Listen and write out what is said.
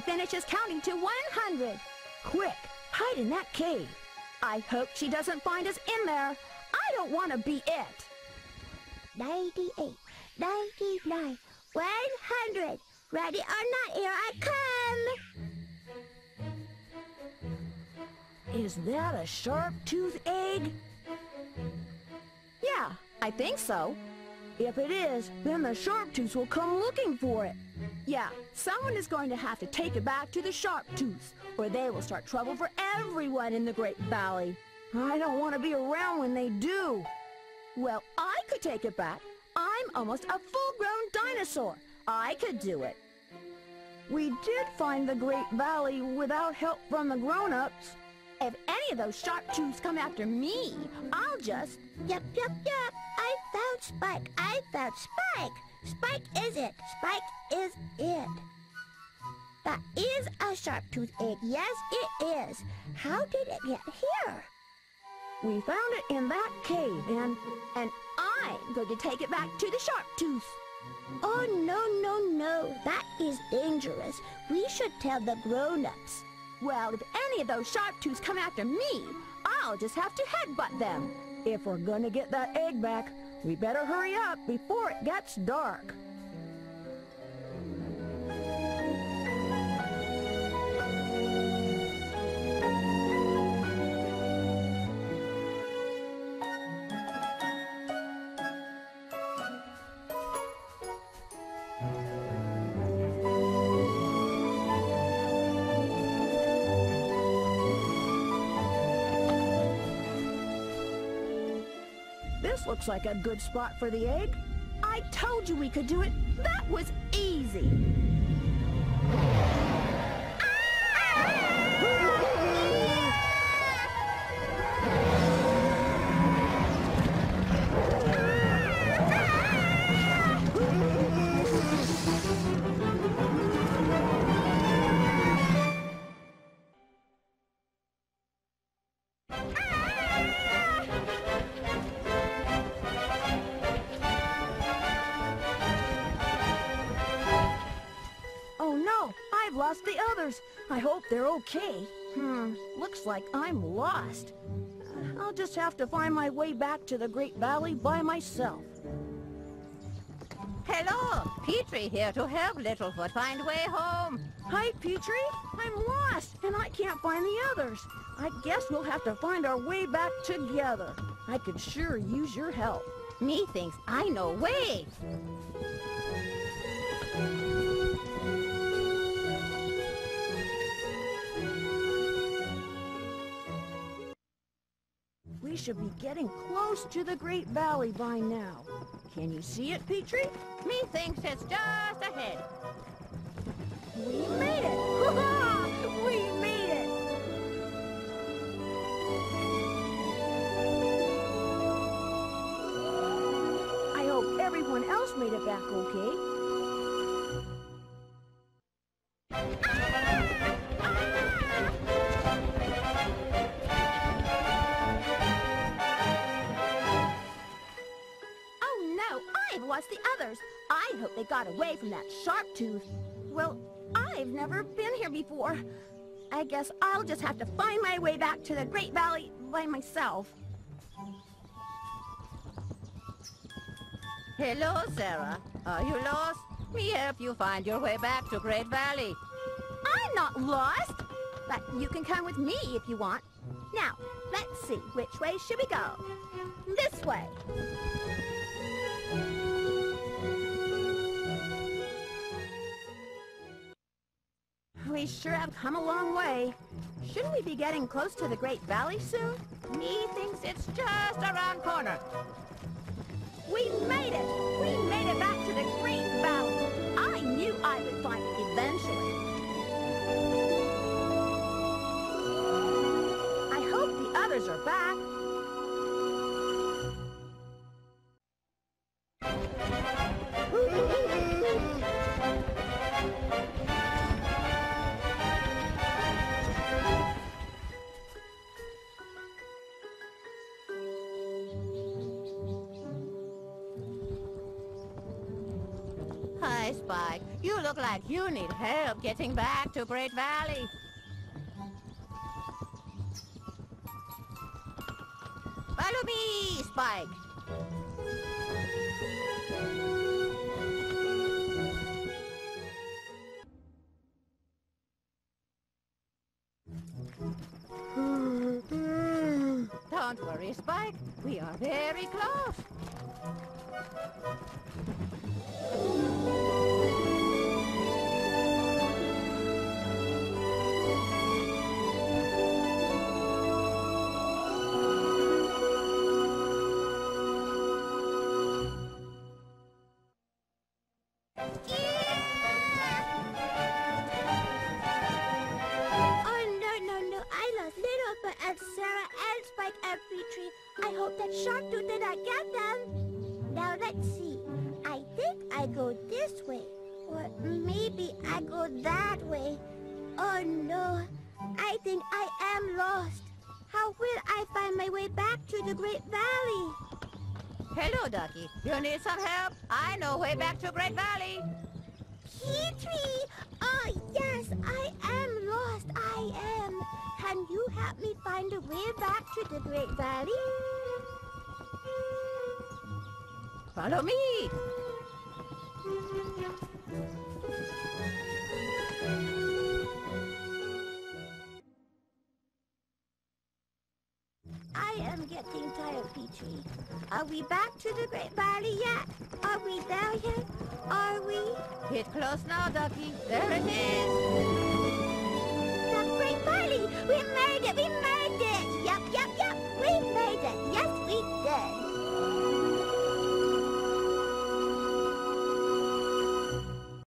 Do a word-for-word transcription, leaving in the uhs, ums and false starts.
finishes counting to one hundred. Quick, hide in that cave. I hope she doesn't find us in there. I don't want to be it. ninety-eight, ninety-nine, one hundred. Ready or not, here I come. Is that a sharp-tooth egg? Yeah, I think so. If it is, then the sharp-tooths will come looking for it. Yeah, someone is going to have to take it back to the sharp-tooths, or they will start trouble for everyone in the Great Valley. I don't want to be around when they do. Well, I could take it back. I'm almost a full-grown dinosaur. I could do it. We did find the Great Valley without help from the grown-ups. If any of those sharp-tooths come after me, I'll just... Yup, yup, yup. I found Spike. I found Spike. Spike is it. Spike is it. That is a sharp-tooth egg. Yes, it is. How did it get here? We found it in that cave, and... and I'm going to take it back to the sharp-tooths. Oh, no, no, no. That is dangerous. We should tell the grown-ups. Well, if any of those sharp-tooths come after me, I'll just have to headbutt them. If we're gonna get that egg back, we better hurry up before it gets dark. This looks like a good spot for the egg. I told you we could do it. That was easy. I've lost the others. I hope they're okay. Hmm, looks like I'm lost. Uh, I'll just have to find my way back to the Great Valley by myself. Hello, Petrie here to help Littlefoot find way home. Hi, Petrie. I'm lost, and I can't find the others. I guess we'll have to find our way back together. I could sure use your help. Me thinks I know way. We should be getting close to the Great Valley by now. Can you see it, Petrie? Me thinks it's just ahead. We made it! Hurrah! We made it! I hope everyone else made it back okay. Lost the others. I hope they got away from that sharp tooth. Well, I've never been here before. I guess I'll just have to find my way back to the Great Valley by myself. Hello, Sarah. Are you lost? Me help you find your way back to Great Valley. I'm not lost, but you can come with me if you want. Now, let's see, which way should we go? This way. We sure have come a long way. Shouldn't we be getting close to the Great Valley soon? Me thinks it's just around corner. We made it! We made it back to the Great Valley. I knew I would find it eventually. I hope the others are back. Hi, Spike. You look like you need help getting back to Great Valley. Follow me, Spike. Don't worry, Spike. We are very close. And Sarah and Spike and Petrie. I hope that Sharktooth did not get them. Now let's see. I think I go this way. Or maybe I go that way. Oh no. I think I am lost. How will I find my way back to the Great Valley? Hello, Ducky. You need some help? I know way back to Great Valley. Petrie! Oh yes, I am lost. I am. Can you help me find a way back to the Great Valley? Follow me. I am getting tired, Petrie. Are we back to the Great Valley yet? Are we there yet? Are we? Get close now, Ducky. There it is.